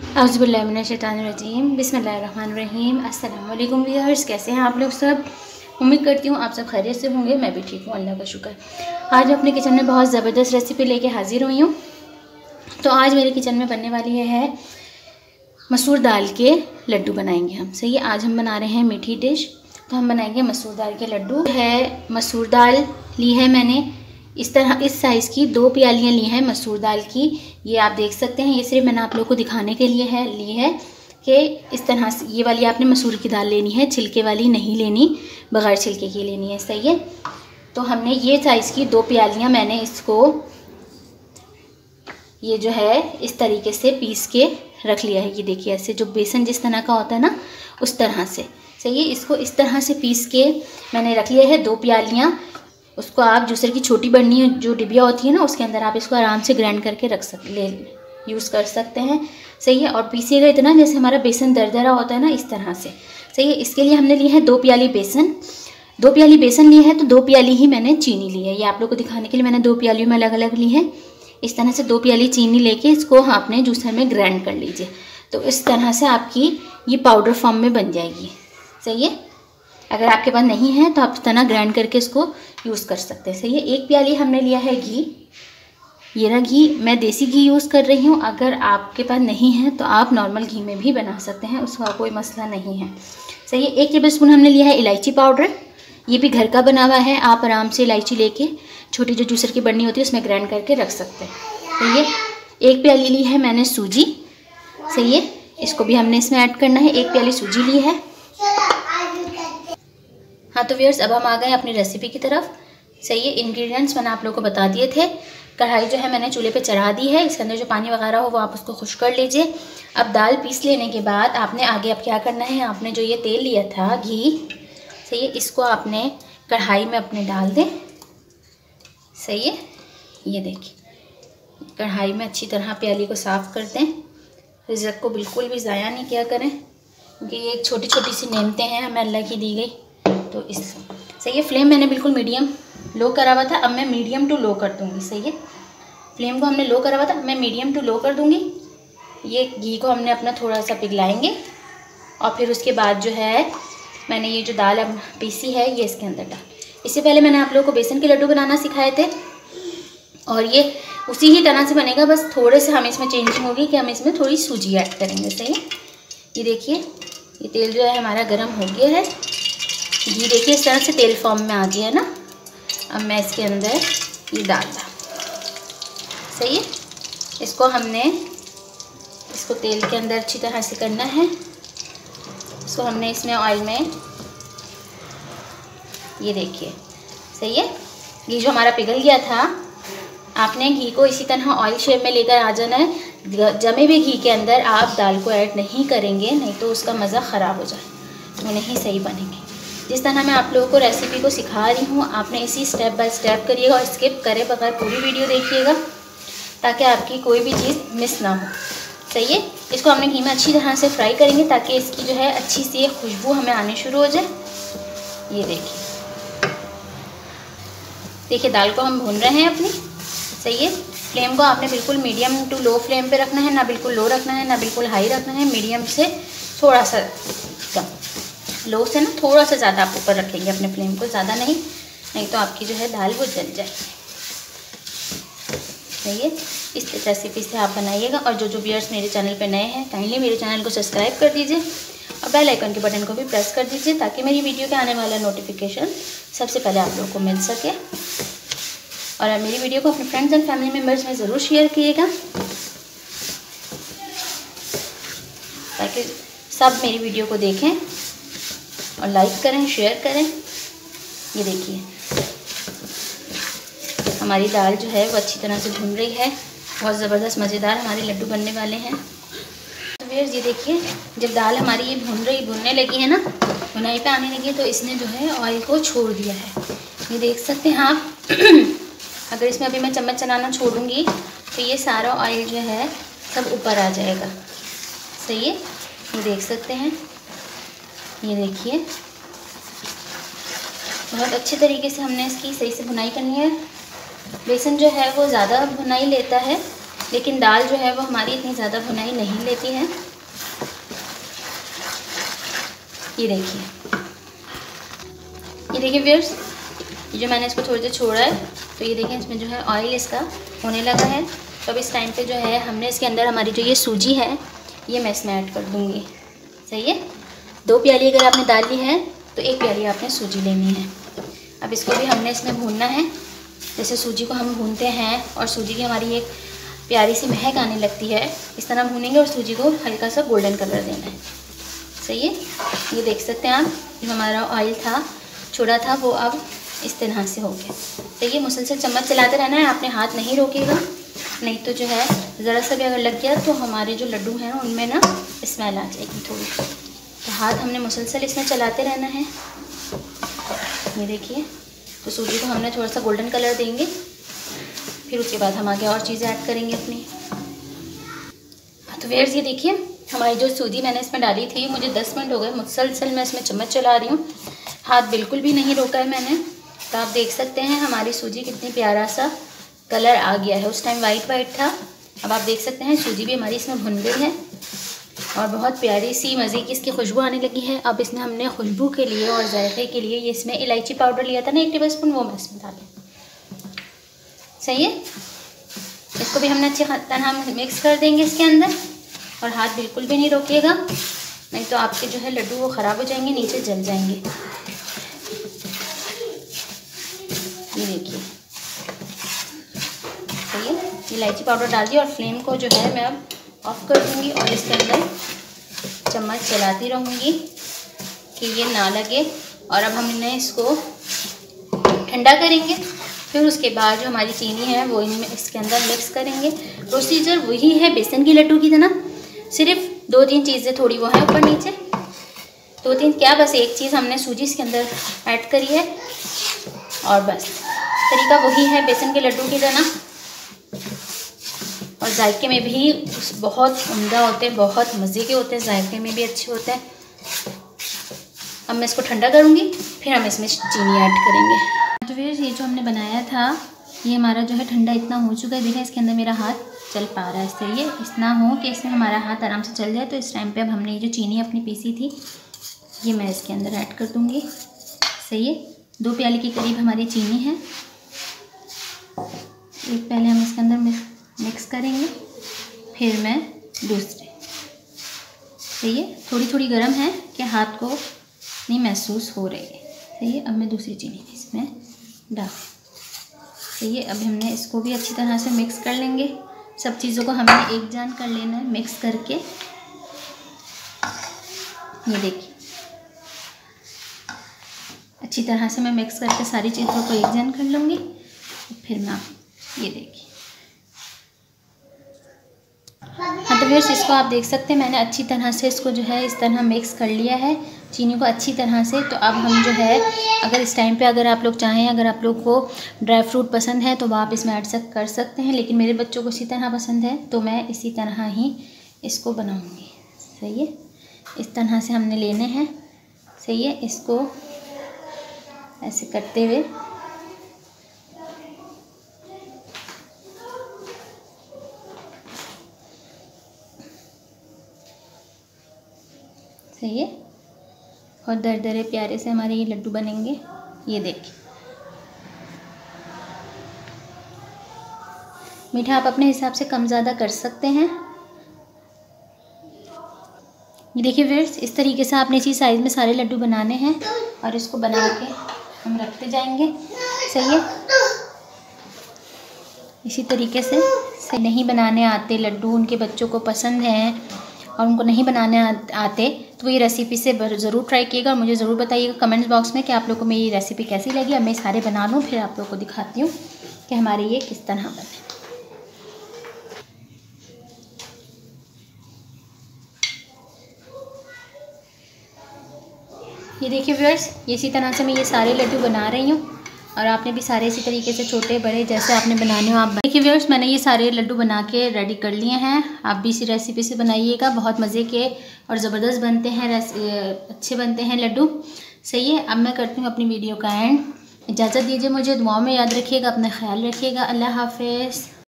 औज़ुबिल्लाहिमिनश्शैतानिर्रजीम बिस्मिल्लाहिर्रहमानिर्रहीम। अस्सलाम वालेकुम व्यूअर्स, कैसे हैं आप लोग सब। उम्मीद करती हूँ आप सब खैरियत से होंगे। मैं भी ठीक हूँ, अल्लाह का शुक्र। आज अपने किचन में बहुत ज़बरदस्त रेसिपी लेके हाजिर हुई हूँ। तो आज मेरे किचन में बनने वाली है मसूर दाल के लड्डू बनाएंगे हम। सही है, आज हम बना रहे हैं मीठी डिश। तो हम बनाएंगे मसूर दाल के लड्डू। है मसूर दाल ली है मैंने इस तरह, इस साइज़ की 2 प्यालियाँ ली हैं मसूर दाल की। ये आप देख सकते हैं, ये सिर्फ मैंने आप लोगों को दिखाने के लिए ली है कि इस तरह से ये वाली आपने मसूर की दाल लेनी है, छिलके वाली नहीं लेनी, बग़ैर छिलके की लेनी है। सही है। तो हमने ये साइज़ की 2 प्यालियाँ मैंने इसको ये जो है इस तरीके से पीस के रख लिया है। ये देखिए, ऐसे जो बेसन जिस तरह का होता है ना, उस तरह से। सही है, इसको इस तरह से पीस के मैंने रख लिया है 2 प्यालियाँ। उसको आप जूसर की छोटी बर्नी जो डिबिया होती है ना, उसके अंदर आप इसको आराम से ग्राइंड करके यूज़ कर सकते हैं। सही है। और पीसिएगा इतना जैसे हमारा बेसन दरदरा होता है ना, इस तरह से। सही है। इसके लिए हमने ली है 2 प्याली बेसन। 2 प्याली बेसन ली है तो 2 प्याली ही मैंने चीनी ली है। ये आप लोग को दिखाने के लिए मैंने 2 प्यालियों में अलग अलग ली है। इस तरह से 2 प्याली चीनी लेके इसको आपने जूसर में ग्राइंड कर लीजिए। तो इस तरह से आपकी ये पाउडर फॉर्म में बन जाएगी। सही है। अगर आपके पास नहीं है तो आप इस तरह ग्राइंड करके इसको यूज़ कर सकते हैं। सही है। 1 प्याली हमने लिया है घी। ये ना घी, मैं देसी घी यूज़ कर रही हूँ। अगर आपके पास नहीं है तो आप नॉर्मल घी में भी बना सकते हैं, उसका कोई मसला नहीं है। सही है। 1 टेबलस्पून हमने लिया है इलायची पाउडर। ये भी घर का बना हुआ है। आप आराम से इलायची लेके छोटी जो जूसर की बर्नी होती है उसमें ग्राइंड करके रख सकते हैं। सही है। 1 प्याली ली है मैंने सूजी। सही है। इसको भी हमने इसमें ऐड करना है। 1 प्याली सूजी ली है। हाँ तो व्यूअर्स, अब हम आ गए अपनी रेसिपी की तरफ। सही है। इंग्रेडिएंट्स मैंने आप लोगों को बता दिए थे। कढ़ाई जो है मैंने चूल्हे पे चढ़ा दी है। इसके अंदर जो पानी वगैरह हो वो आप उसको खुश कर लीजिए। अब दाल पीस लेने के बाद आपने आगे अब क्या करना है, आपने जो ये तेल लिया था घी, सही है, इसको आपने कढ़ाई में अपने डाल दें। सही है। ये देखिए, कढ़ाई में अच्छी तरह प्याली को साफ़ कर दें। रिज़्क़ को बिल्कुल भी ज़ाया नहीं किया करें, क्योंकि ये एक छोटी छोटी सी नेमतें हैं हमें अल्लाह की दी गई। तो इस सही है। फ्लेम मैंने बिल्कुल मीडियम लो करा हुआ था, अब मैं मीडियम टू लो कर दूँगी। सही है। फ्लेम को हमने लो करा हुआ था, मैं मीडियम टू लो कर दूँगी। ये घी को हमने अपना थोड़ा सा पिघलाएंगे और फिर उसके बाद जो है मैंने ये जो दाल अब पीसी है ये इसके अंदर डाल। इससे पहले मैंने आप लोगों को बेसन के लड्डू बनाना सिखाए थे और ये उसी ही तरह से बनेगा, बस थोड़े से हम इसमें चेंजिंग होगी कि हम इसमें थोड़ी सूजी ऐड करेंगे। सही है। ये देखिए, ये तेल जो है हमारा गर्म हो गया है। घी देखिए इस तरह से तेल फॉर्म में आ गया है ना। अब मैं इसके अंदर ये डाल दूँ। सही है। इसको हमने इसको तेल के अंदर अच्छी तरह से करना है। इसको हमने इसमें ऑयल में, ये देखिए, सही है, घी जो हमारा पिघल गया था, आपने घी को इसी तरह ऑयल शेप में लेकर आ जाना है। जमे हुए घी के अंदर आप दाल को ऐड नहीं करेंगे, नहीं तो उसका मज़ा ख़राब हो जाए, वो नहीं सही बनेंगे। जिस तरह मैं आप लोगों को रेसिपी को सिखा रही हूँ, आपने इसी स्टेप बाय स्टेप करिएगा और स्किप करे बगैर पूरी वीडियो देखिएगा, ताकि आपकी कोई भी चीज़ मिस ना हो। सही है। इसको हमने घी में अच्छी तरह से फ्राई करेंगे ताकि इसकी जो है अच्छी सी खुशबू हमें आनी शुरू हो जाए। ये देखिए दाल को हम भून रहे हैं अपनी। सही है। फ्लेम को आपने बिल्कुल मीडियम टू लो फ्लेम पे रखना है, ना बिल्कुल लो रखना है ना बिल्कुल हाई रखना है। मीडियम से थोड़ा सा कम, लो से ना थोड़ा सा ज़्यादा आप ऊपर रखेंगे अपने फ्लेम को, ज़्यादा नहीं तो आपकी जो है दाल वो जल जाएगी। सही है। इस रेसिपी से आप बनाइएगा। और जो व्यूअर्स मेरे चैनल पे नए हैं, काइंडली मेरे चैनल को सब्सक्राइब कर दीजिए और बेल आइकन के बटन को भी प्रेस कर दीजिए, ताकि मेरी वीडियो के आने वाला नोटिफिकेशन सबसे पहले आप लोगों को मिल सके। और मेरी वीडियो को अपने फ्रेंड्स एंड फैमिली मेम्बर्स में ज़रूर शेयर कीजिएगा, ताकि सब मेरी वीडियो को देखें और लाइक करें, शेयर करें। ये देखिए हमारी दाल जो है वो अच्छी तरह से भुन रही है। बहुत ज़बरदस्त मज़ेदार हमारे लड्डू बनने वाले हैं। तो व्यूअर्स ये देखिए, जब दाल हमारी ये भुनने लगी है ना, भुनाई पे आने लगी है, तो इसने जो है ऑयल को छोड़ दिया है। ये देख सकते हैं आप। अगर इसमें अभी मैं चम्मच चलाना छोड़ूंगी तो ये सारा ऑयल जो है सब ऊपर आ जाएगा। सही है। ये देख सकते हैं। ये देखिए, बहुत अच्छे तरीके से हमने इसकी सही से भुनाई करनी है। बेसन जो है वो ज़्यादा भुनाई लेता है, लेकिन दाल जो है वो हमारी इतनी ज़्यादा भुनाई नहीं लेती है। ये देखिए व्यूअर्स, ये जो मैंने इसको थोड़ी देर छोड़ा है तो ये देखें इसमें जो है ऑयल इसका होने लगा है। तो अब इस टाइम पे जो है हमने इसके अंदर हमारी जो ये सूजी है ये मैं इसमें ऐड कर दूँगी। सही है, 2 प्याली अगर आपने दाल ली है तो 1 प्याली आपने सूजी लेनी है। अब इसको भी हमने इसमें भूनना है, जैसे सूजी को हम भूनते हैं और सूजी की हमारी एक प्यारी सी महक आने लगती है, इस तरह भूनेंगे और सूजी को हल्का सा गोल्डन कलर देना है। सही है, ये देख सकते हैं आप, जो हमारा ऑयल था छोड़ा था वो अब इस तरह से हो गया। तो ये मुसलसल चम्मच चलाते रहना है, आपने हाथ नहीं रोकेगा, नहीं तो जो है ज़रा सा भी अगर लग गया तो हमारे जो लड्डू हैं उनमें ना स्मेल आ जाएगी थोड़ी। तो हाथ हमने मुसलसल इसमें चलाते रहना है। ये देखिए, तो सूजी को हमने थोड़ा सा गोल्डन कलर देंगे, फिर उसके बाद हम आगे और चीज़ें ऐड करेंगे अपनी। तो व्यूअर्स ये देखिए, हमारी जो सूजी मैंने इसमें डाली थी, मुझे 10 मिनट हो गए मुसलसल मैं इसमें चम्मच चला रही हूँ, हाथ बिल्कुल भी नहीं रोका है मैंने। तो आप देख सकते हैं हमारी सूजी कितनी प्यारा सा कलर आ गया है। उस टाइम वाइट था, अब आप देख सकते हैं सूजी भी हमारी इसमें भुन गई है और बहुत प्यारी सी मज़े की इसकी खुशबू आने लगी है। अब इसमें हमने खुशबू के लिए और जायके के लिए ये इसमें इलायची पाउडर लिया था ना 1 टेबलस्पून, वो मैं इसमें डालें। सही है, इसको भी हमने अच्छी तरह मिक्स कर देंगे इसके अंदर और हाथ बिल्कुल भी नहीं रोकिएगा, नहीं तो आपके जो है लड्डू वो ख़राब हो जाएंगे, नीचे जल जाएंगे। ये देखिए, सही है, इलायची पाउडर डाल दिया और फ्लेम को जो है मैं अब ऑफ कर दूँगी और इसके अंदर चम्मच चलाती रहूँगी कि ये ना लगे। और अब हमने इसको ठंडा करेंगे, फिर उसके बाद जो हमारी चीनी है वो इनमें इसके अंदर मिक्स करेंगे। प्रोसीजर वही है बेसन की लड्डू की तरह, सिर्फ 2-3 चीज़ें थोड़ी वो हैं ऊपर नीचे, 2-3 क्या, बस एक चीज़ हमने सूजी इसके अंदर ऐड करी है और बस तरीका वही है बेसन के लड्डू की तरह। और जायके में भी बहुत उम्दा होते हैं, बहुत मज़े के होते हैं, जायके में भी अच्छे होते हैं। अब मैं इसको ठंडा करूँगी, फिर हम इसमें चीनी ऐड करेंगे। तो फिर ये जो हमने बनाया था ये हमारा जो है ठंडा इतना हो चुका है, देखें इसके अंदर मेरा हाथ चल पा रहा है। सही है, इतना हो कि इसमें हमारा हाथ आराम से चल जाए। तो इस टाइम पे अब हमने ये जो चीनी अपनी पीसी थी ये मैं इसके अंदर ऐड कर दूँगी। सही है, 2 प्याली के करीब हमारी चीनी है। एक पहले हम इसके अंदर मिक्स करेंगे, फिर मैं दूसरे। सही है, थोड़ी थोड़ी गर्म है कि हाथ को नहीं महसूस हो रही है। सही है, अब मैं दूसरी चीनी इसमें डाल। सही है, अब हमने इसको भी अच्छी तरह से मिक्स कर लेंगे। सब चीज़ों को हमें एक जान कर लेना है मिक्स करके। ये देखिए, अच्छी तरह से मैं मिक्स करके सारी चीज़ों को एक जान कर लूँगी। फिर मैं ये देखिए, हाँ तो व्यूअर्स इसको आप देख सकते हैं मैंने अच्छी तरह से इसको जो है इस तरह मिक्स कर लिया है चीनी को अच्छी तरह से। तो अब हम जो है अगर इस टाइम पे अगर आप लोग चाहें, अगर आप लोग को ड्राई फ्रूट पसंद है तो आप इसमें ऐड कर सकते हैं, लेकिन मेरे बच्चों को इसी तरह पसंद है तो मैं इसी तरह ही इसको बनाऊँगी। सही है, इस तरह से हमने लेने हैं। सही है, इसको ऐसे करते हुए सही है, और दरदरे प्यारे से हमारे ये लड्डू बनेंगे। ये देखिए, मीठा आप अपने हिसाब से कम ज़्यादा कर सकते हैं। ये देखिए फ्रेंड्स, इस तरीके से आपने इसी साइज़ में सारे लड्डू बनाने हैं और इसको बना के हम रखते जाएंगे। सही है, इसी तरीके से नहीं बनाने आते लड्डू, उनके बच्चों को पसंद हैं और उनको नहीं बनाने आते तो ये रेसिपी से ज़रूर ट्राई कीजिएगा और मुझे ज़रूर बताइएगा कमेंट्स बॉक्स में कि आप लोग को मेरी रेसिपी कैसी लगी। अब मैं सारे बना लूँ, फिर आप लोग को दिखाती हूँ कि हमारे ये किस तरह बने। ये देखिए व्यूअर्स, इसी तरह से मैं ये सारे लड्डू बना रही हूँ और आपने भी सारे इसी तरीके से छोटे बड़े जैसे आपने बनाने हो आप। देखिए व्यूअर्स, मैंने ये सारे लड्डू बना के रेडी कर लिए हैं। आप भी इसी रेसिपी से बनाइएगा, बहुत मज़े के और ज़बरदस्त बनते हैं, अच्छे बनते हैं लड्डू। सही है, अब मैं करती हूँ अपनी वीडियो का एंड। इजाज़त दीजिए मुझे, दुआओं में याद रखिएगा, अपना ख्याल रखिएगा। अल्लाह हाफ़िज़।